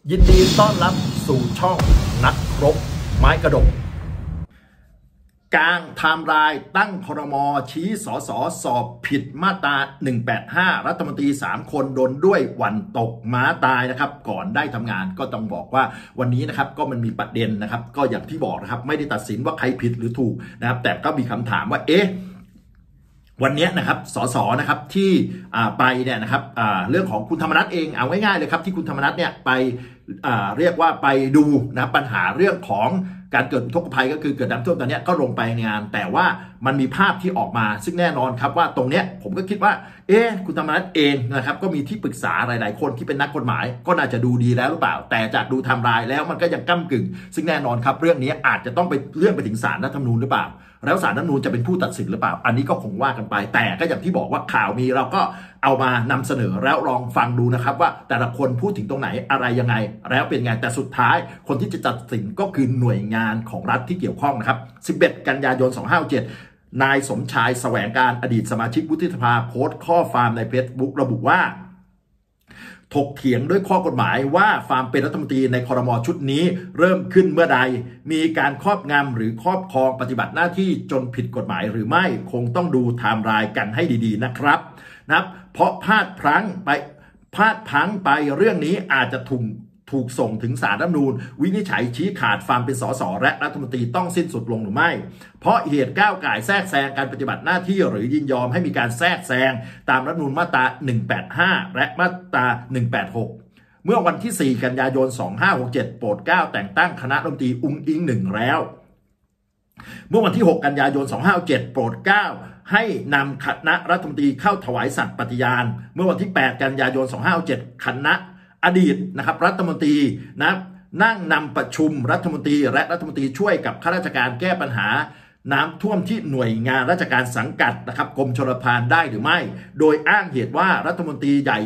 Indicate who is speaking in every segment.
Speaker 1: ยินดีต้อนรับสู่ช่องนักรบไม้กระดกกลางไทม์ไลน์ตั้งครม.ชี้สสสอบผิดมาตรา185รัฐมนตรี3คนโดนด้วยวันตกม้าตายนะครับก่อนได้ทำงานก็ต้องบอกว่าวันนี้นะครับก็มันมีประเด็นนะครับก็อย่างที่บอกนะครับไม่ได้ตัดสินว่าใครผิดหรือถูกนะครับแต่ก็มีคำถามว่าวันนี้นะครับสสนะครับที่ไปเนี่ยนะครับเรื่องของคุณธรรมนัสเองเอาง่ายๆเลยครับที่คุณธรรมนัสเนี่ยไปเรียกว่าไปดูนะปัญหาเรื่องของการเกิดอุทกภัยก็คือเกิดน้ำท่วมตอนนี้ก็ลงไปในงานแต่ว่ามันมีภาพที่ออกมาซึ่งแน่นอนครับว่าตรงเนี้ยผมก็คิดว่าคุณธรรมนัสเองนะครับก็มีที่ปรึกษาหลายๆคนที่เป็นนักกฎหมายก็น่าจะดูดีแล้วหรือเปล่าแต่จากดูไทม์ไลน์แล้วมันก็ยังก้ำกึ่งซึ่งแน่นอนครับเรื่องนี้อาจจะต้องไปเลื่อนไปถึงศาลรัฐธรรมนูญหรือเปล่าแล้วศาลรัฐธรรมนูญจะเป็นผู้ตัดสินหรือเปล่าอันนี้ก็คงว่ากันไปแต่ก็อย่างที่บอกว่าข่าวมีเราก็เอามานำเสนอแล้วลองฟังดูนะครับว่าแต่ละคนพูดถึงตรงไหนอะไรยังไงแล้วเป็นไงแต่สุดท้ายคนที่จะตัดสินก็คือหน่วยงานของรัฐที่เกี่ยวข้องนะครับ11 กันยายน 2567นายสมชายแสวงการอดีตสมาชิกวุฒิสภาโพสต์ข้อความใน Facebook ระบุว่าถกเถียงด้วยข้อกฎหมายว่าความเป็นรัฐมนตรีในครม.ชุดนี้เริ่มขึ้นเมื่อใดมีการครอบงำหรือครอบครองปฏิบัติหน้าที่จนผิดกฎหมายหรือไม่คงต้องดูไทม์ไลน์กันให้ดีๆนะครับเพราะพลาดพลั้งไปเรื่องนี้อาจจะถูกส่งถึงศาลรัฐธรรมนูญวินิจฉัยชี้ขาดความเป็นสสและรัฐมนตรีต้องสิ้นสุดลงหรือไม่เพราะเหตุก้าวก่ายแทรกแซงการปฏิบัติหน้าที่หรือยินยอมให้มีการแทรกแซงตามรัฐธรรมนูญมาตรา185และมาตรา186เมื่อวันที่4 กันยายน 2567โปรดเกล้าแต่งตั้งคณะรัฐมนตรีอุ๊งอิ๊ง1แล้วเมื่อวันที่6 กันยายน 2567โปรดเกล้าให้นำคณะรัฐมนตรีเข้าถวายสัตย์ปฏิญาณเมื่อวันที่8 กันยายน 2567คณะอดีตนะครับรัฐมนตรีนั่งนำประชุมรัฐมนตรีและรัฐมนตรีช่วยกับข้าราชการแก้ปัญหาน้ำท่วมที่หน่วยงานราชการสังกัดนะครับกรมชลประทานได้หรือไม่โดยอ้างเหตุว่ารัฐมนตรีใหม่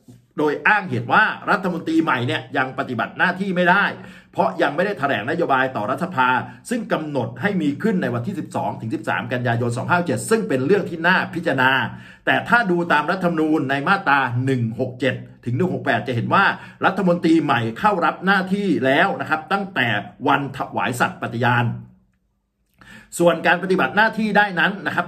Speaker 1: เนี่ยยังปฏิบัติหน้าที่ไม่ได้เพราะยังไม่ได้แถลงนโยบายต่อรัฐสภาซึ่งกำหนดให้มีขึ้นในวันที่12 ถึง 13 กันยายน 2567ซึ่งเป็นเรื่องที่น่าพิจารณาแต่ถ้าดูตามรัฐธรรมนูญในมาตรา167 ถึง 168จะเห็นว่ารัฐมนตรีใหม่เข้ารับหน้าที่แล้วนะครับตั้งแต่วันถวายสัตย์ปฏิญาณส่วนการปฏิบัติหน้าที่ได้นั้นนะครับ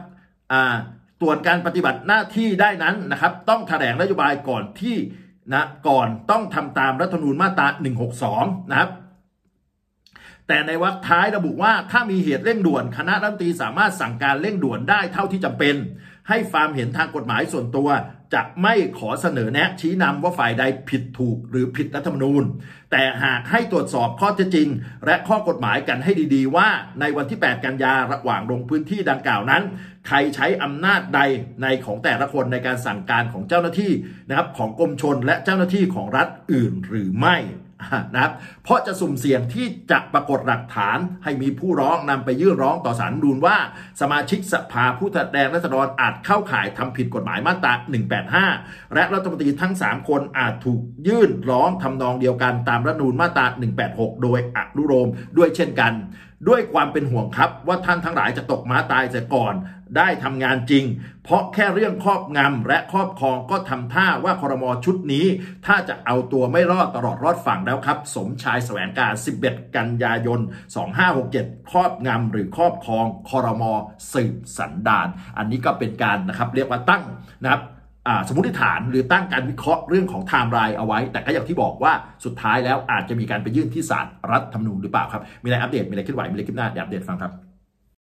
Speaker 1: ต้องแถลงนโยบายก่อนต้องทำตามรัฐธรรมนูญมาตรา162นะครับแต่ในวรรคท้ายระบุว่าถ้ามีเหตุเร่งด่วนคณะรัฐมนตรีสามารถสั่งการเร่งด่วนได้เท่าที่จำเป็นให้ความเห็นทางกฎหมายส่วนตัวจะไม่ขอเสนอแนะชี้นำว่าฝ่ายใดผิดถูกหรือผิดรัฐธรรมนูญแต่หากให้ตรวจสอบข้อเท็จจริงและข้อกฎหมายกันให้ดีๆว่าในวันที่8 กันยาระหว่างลงพื้นที่ดังกล่าวนั้นใครใช้อำนาจใดในของแต่ละคนในการสั่งการของเจ้าหน้าที่นะครับของกรมชลและเจ้าหน้าที่ของรัฐอื่นหรือไม่นะครับเพราะจะสุ่มเสี่ยงที่จะปรากฏหลักฐานให้มีผู้ร้องนำไปยื่นร้องต่อศาลรัฐธรรมนูญว่าสมาชิกสภาผู้แทนราษฎรอาจเข้าข่ายทำผิดกฎหมายมาตรา185และรัฐมนตรีทั้ง3คนอาจถูกยื่นร้องทำนองเดียวกันตามรัฐธรรมนูญมาตรา186โดยอนุโลมด้วยเช่นกันด้วยความเป็นห่วงครับว่าท่านทั้งหลายจะตกม้าตายเสียก่อนได้ทำงานจริงเพราะแค่เรื่องครอบงำและครอบครองก็ทำท่าว่าครม.ชุดนี้ถ้าจะเอาตัวไม่รอดตลอดรอดฝั่งแล้วครับสมชายแสวงการ11 กันยายน 2567ครอบงำหรือครอบครองครม.สืบสันดานอันนี้ก็เป็นการนะครับเรียกว่าตั้งนะครับสมมติฐานหรือตั้งการวิเคราะห์เรื่องของไทม์ไลน์เอาไว้แต่ก็อย่างที่บอกว่าสุดท้ายแล้วอาจจะมีการไปยื่นที่ศาลรัฐธรรมนูญหรือเปล่าครับมีอะไรอัปเดตมีอะไรเคลื่อนไหวมีอะไรคืบหน้าเดี๋ยวอัปเดตฟังครับ